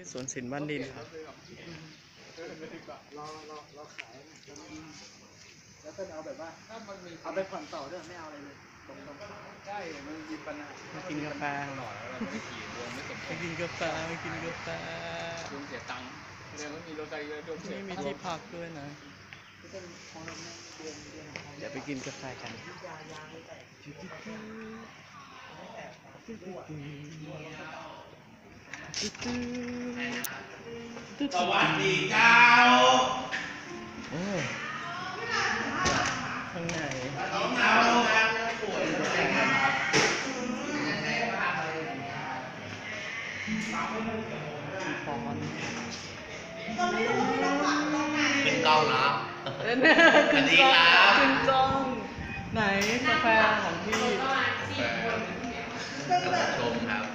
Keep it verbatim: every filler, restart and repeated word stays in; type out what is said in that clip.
ที่สวนศิลป์บ้านดินครับเราเราเราขายแล้วก็เอาแบบว่าเอาไปผ่อนต่อด้วยไม่เอาอะไรเลยตรงๆใช่มันมีปัญหามากินกาแฟหน่อยมากินกาแฟมากินกาแฟรวมเสียตังค์เรียกว่ามีรถไฟเยอะรวมเสียนี่มีที่พักด้วยนะเดี๋ยวไปกินกาแฟกันสวัสดีเจ้าโอ้ข้างในน้องเจ้าป่วยเป็นไงครับฟอนขึ้นกล้องเนาะเอ้ยเนี่ยสวัสดีครับขึ้นกล้องไหนกาแฟของพี่ชมครับ